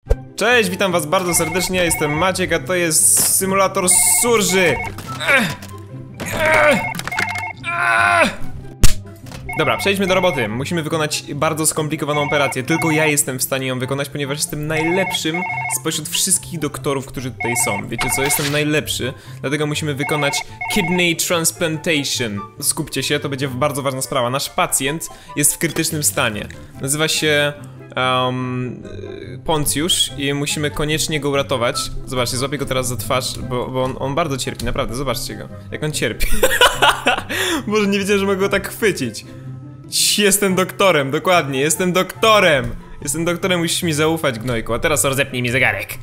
Cześć, witam was bardzo serdecznie, ja jestem Maciek, a to jest symulator surży. Dobra, przejdźmy do roboty. Musimy wykonać bardzo skomplikowaną operację. Tylko ja jestem w stanie ją wykonać, ponieważ jestem najlepszym spośród wszystkich doktorów, którzy tutaj są. Wiecie co? Jestem najlepszy, dlatego musimy wykonać kidney transplantation. Skupcie się, to będzie bardzo ważna sprawa. Nasz pacjent jest w krytycznym stanie. Nazywa się Poncjusz i musimy koniecznie go uratować. Zobaczcie, złapię go teraz za twarz, bo on bardzo cierpi, naprawdę, zobaczcie go. Jak on cierpi. Boże, nie wiedziałem, że mogę go tak chwycić. Jestem doktorem, dokładnie, jestem doktorem. Jestem doktorem, musisz mi zaufać, gnojku. A teraz rozepnij mi zegarek.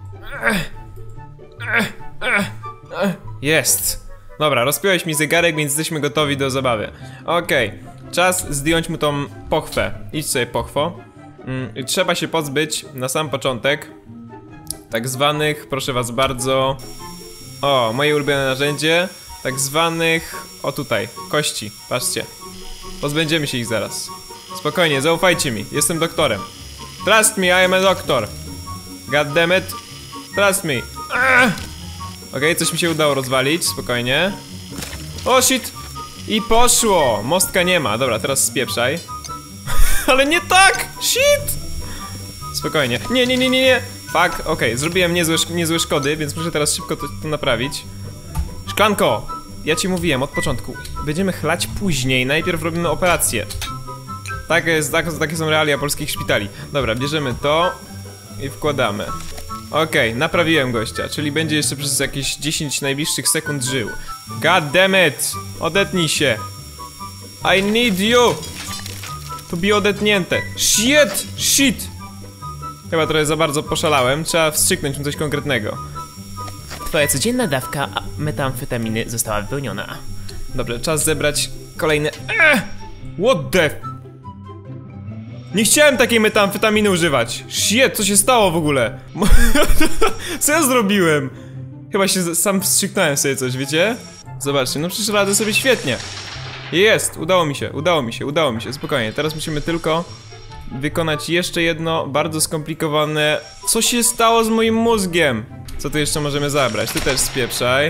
Jest. Dobra, rozpiąłeś mi zegarek, więc jesteśmy gotowi do zabawy. Okej, czas zdjąć mu tą pochwę. Idź sobie, pochwo. Trzeba się pozbyć na sam początek tak zwanych, proszę was bardzo, o, moje ulubione narzędzie, tak zwanych, o tutaj, kości, patrzcie. Pozbędziemy się ich zaraz. Spokojnie, zaufajcie mi, jestem doktorem. Trust me, I am a doctor. God damn it. Trust me. Okej, coś mi się udało rozwalić, spokojnie. O shit. I poszło, mostka nie ma, dobra, teraz spieprzaj. Ale nie tak! Shit! Spokojnie. Nie. Fuck, okej, zrobiłem niezłe szkody, więc muszę teraz szybko to naprawić. Szklanko! Ja ci mówiłem od początku. Będziemy chlać później, najpierw robimy operację. Takie są realia polskich szpitali. Dobra, bierzemy to i wkładamy. Okej, naprawiłem gościa, czyli będzie jeszcze przez jakieś 10 najbliższych sekund żył. God damn it! Odetnij się! I need you! To bi odetnięte. Shit! Chyba trochę za bardzo poszalałem. Trzeba wstrzyknąć mu coś konkretnego. Twoja codzienna dawka metamfetaminy została wypełniona. Dobrze, czas zebrać kolejne... What the... Nie chciałem takiej metamfetaminy używać. Shit, co się stało w ogóle? Co ja zrobiłem? Chyba się sam wstrzyknąłem sobie coś, wiecie? Zobaczcie, no przecież radzę sobie świetnie. Jest, udało mi się, spokojnie. Teraz musimy tylko wykonać jeszcze jedno bardzo skomplikowane... Co się stało z moim mózgiem? Co tu jeszcze możemy zabrać? Ty też spieprzaj.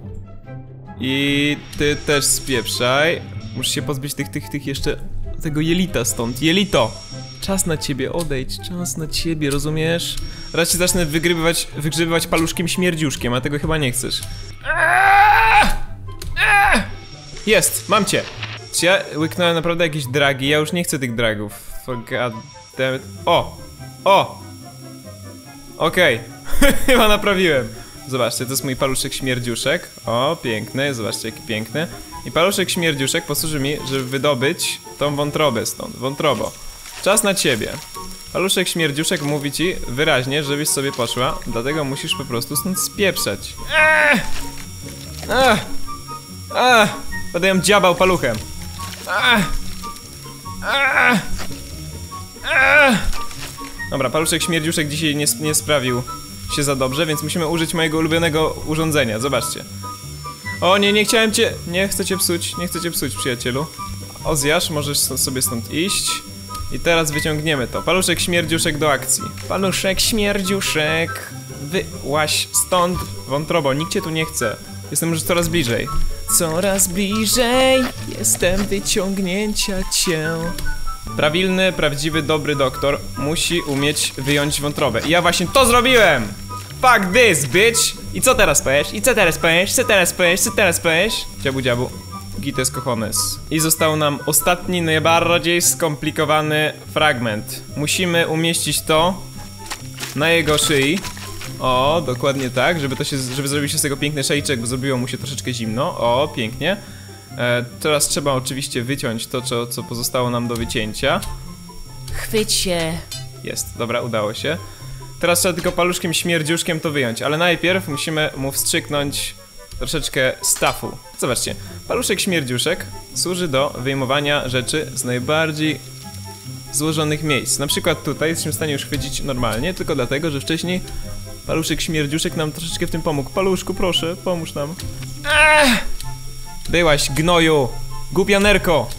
I ty też spieprzaj. Muszę się pozbyć tych jeszcze... tego jelita stąd. Jelito! Czas na ciebie, odejdź, czas na ciebie, rozumiesz? Raz się zacznę wygrzebywać paluszkiem śmierdziuszkiem, a tego chyba nie chcesz. Jest, mam cię. Czy ja łyknąłem naprawdę jakieś dragi? Ja już nie chcę tych dragów. God damn it. O! Okej. Chyba naprawiłem. Zobaczcie, to jest mój paluszek śmierdziuszek. O, piękny, zobaczcie jaki piękny. I paluszek śmierdziuszek posłuży mi, żeby wydobyć tą wątrobę stąd. Wątrobo. Czas na ciebie. Paluszek śmierdziuszek mówi ci wyraźnie, żebyś sobie poszła. Dlatego musisz po prostu stąd spieprzać. Będę ją dziabał paluchem. Dobra, paluszek śmierdziuszek dzisiaj nie sprawił się za dobrze, więc musimy użyć mojego ulubionego urządzenia, zobaczcie. O nie, nie chciałem cię... Nie chcę cię psuć, przyjacielu. Ozjasz, możesz sobie stąd iść. I teraz wyciągniemy to. Paluszek śmierdziuszek do akcji. Paluszek śmierdziuszek, wyłaź stąd, wątrobo, nikt cię tu nie chce. Jestem już coraz bliżej. Coraz bliżej jestem wyciągnięcia cię. Prawilny, prawdziwy, dobry doktor musi umieć wyjąć wątrobę. I ja właśnie to zrobiłem! Fuck this, bitch! I co teraz powiesz? Dziabu dziabu. Gites cojones. I został nam ostatni, najbardziej skomplikowany fragment. Musimy umieścić to na jego szyi. O, dokładnie tak, żeby zrobił się z tego piękny szejczek, bo zrobiło mu się troszeczkę zimno. O, pięknie. Teraz trzeba oczywiście wyciąć to, co pozostało nam do wycięcia. Chwyć się. Jest, dobra, udało się. Teraz trzeba tylko paluszkiem śmierdziuszkiem to wyjąć, ale najpierw musimy mu wstrzyknąć troszeczkę stafu. Zobaczcie, paluszek śmierdziuszek służy do wyjmowania rzeczy z najbardziej złożonych miejsc. Na przykład tutaj jesteśmy w stanie już chwycić normalnie, tylko dlatego, że wcześniej paluszek śmierdziuszek nam troszeczkę w tym pomógł. Paluszku, proszę, pomóż nam. Byłaś, gnoju! Głupianerko!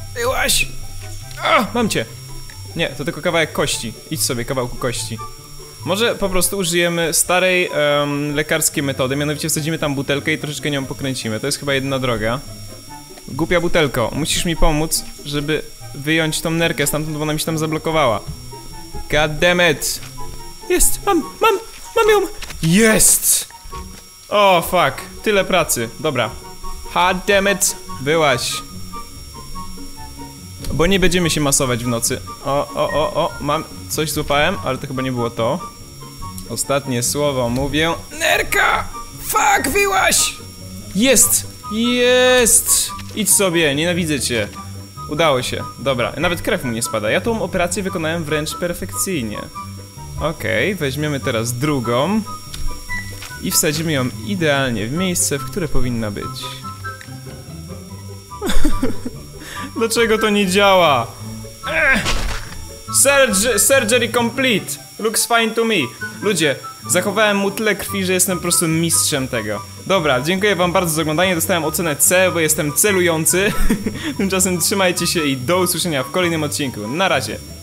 Byłaś! Mam cię! Nie, to tylko kawałek kości. Idź sobie, kawałku kości. Może po prostu użyjemy starej lekarskiej metody, mianowicie wsadzimy tam butelkę i troszeczkę nią pokręcimy. To jest chyba jedyna droga. Głupia butelko, musisz mi pomóc, żeby wyjąć tą nerkę stamtąd, bo ona mi się tam zablokowała. God damn it! Jest! Mam ją! Jest! O, fuck. Tyle pracy. Dobra. God damn it! Byłaś. Bo nie będziemy się masować w nocy. O, mam... Coś złapałem, ale to chyba nie było to. Ostatnie słowo mówię. Nerka! Fuck, wyłaś! Jest! Jest! Idź sobie, nienawidzę cię. Udało się, dobra, nawet krew mu nie spada. Ja tą operację wykonałem wręcz perfekcyjnie. Okej, weźmiemy teraz drugą i wsadzimy ją idealnie w miejsce, w które powinna być. Dlaczego to nie działa? Surgery complete. Looks fine to me. Ludzie, zachowałem mu tyle krwi, że jestem po prostu mistrzem tego. Dobra, dziękuję wam bardzo za oglądanie. Dostałem ocenę C, bo jestem celujący. Tymczasem trzymajcie się i do usłyszenia w kolejnym odcinku. Na razie.